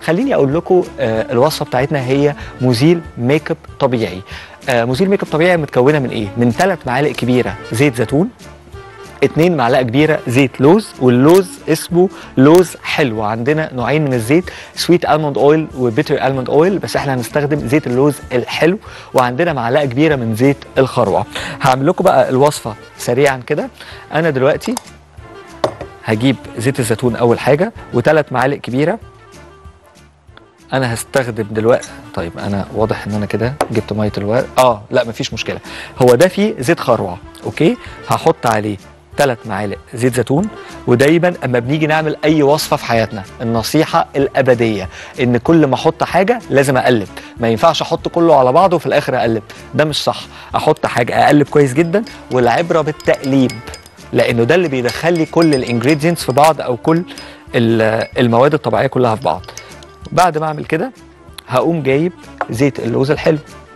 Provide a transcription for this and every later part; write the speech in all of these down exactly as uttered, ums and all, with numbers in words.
خليني اقول لكم آه الوصفه بتاعتنا هي مزيل ميك اب طبيعي. آه مزيل ميك اب طبيعي متكونه من ايه؟ من ثلاث معالق كبيره زيت زيتون، اتنين معلقه كبيره زيت لوز، واللوز اسمه لوز حلو. عندنا نوعين من الزيت، سويت الموند اويل وبيتر الموند اويل، بس احنا هنستخدم زيت اللوز الحلو. وعندنا معلقه كبيره من زيت الخروع. هعمل لكم بقى الوصفه سريعا كده. انا دلوقتي هجيب زيت الزيتون اول حاجه وثلاث معالق كبيره. انا هستخدم دلوقتي، طيب انا واضح ان انا كده جبت ميه الورق، اه لا مفيش مشكله، هو ده فيه زيت خروع. اوكي، هحط عليه ثلاث معالق زيت زيتون. ودايما اما بنيجي نعمل اي وصفه في حياتنا، النصيحه الابديه ان كل ما احط حاجه لازم اقلب. ما ينفعش احط كله على بعضه وفي الاخر اقلب، ده مش صح. احط حاجه اقلب كويس جدا، والعبره بالتقليب، لانه ده اللي بيدخل لي كل الانجريدينتس في بعض، او كل المواد الطبيعيه كلها في بعض. بعد ما اعمل كده هقوم جايب زيت اللوز الحلو.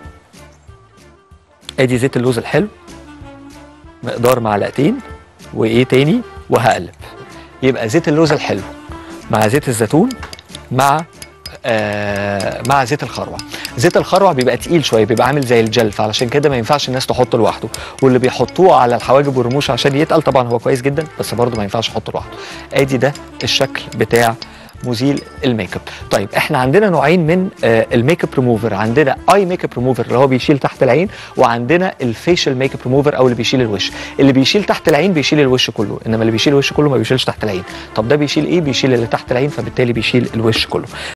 ادي زيت اللوز الحلو مقدار معلقتين، وايه تاني، وهقلب. يبقى زيت اللوز الحلو مع زيت الزيتون مع آه مع زيت الخروع. زيت الخروع بيبقى تقيل شويه، بيبقى عامل زي الجل، فعلشان كده ما ينفعش الناس تحطه لوحده. واللي بيحطوه على الحواجب والرموش عشان يتقل طبعا هو كويس جدا، بس برضه ما ينفعش احطه لوحده. ادي ده الشكل بتاع مزيل الميك اب. طيب احنا عندنا نوعين من آه الميك اب ريموفر. عندنا اي ميك اب ريموفر اللي هو بيشيل تحت العين، وعندنا الفيشل ميك اب ريموفر او اللي بيشيل الوش. اللي بيشيل تحت العين بيشيل الوش كله، انما اللي بيشيل الوش كله ما بيشيلش تحت العين. طب ده بيشيل ايه؟ بيشيل اللي تحت العين، فبالتالي بيشيل الوش كله.